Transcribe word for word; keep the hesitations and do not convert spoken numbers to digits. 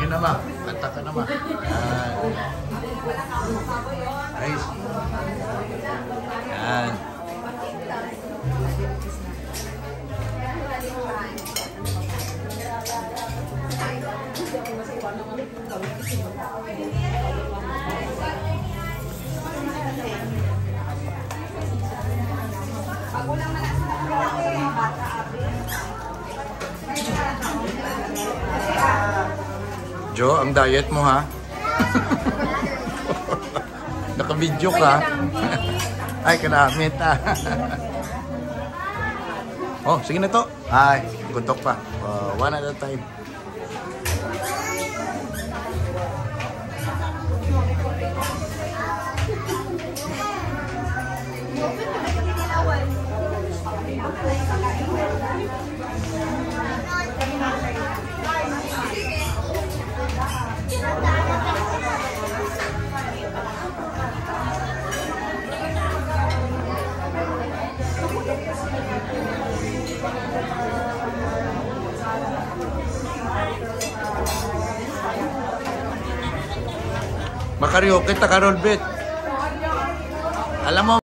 Sige naman, kanta ka naman. Yan. Nice. Yan. Jo, ang diet mo ha? Naka-video ka? Ay, kanamit ha? Oh, sige na to. Ay, gutok pa. Uh, one at a time. Makaryo, kita Karol Bet. Alam mo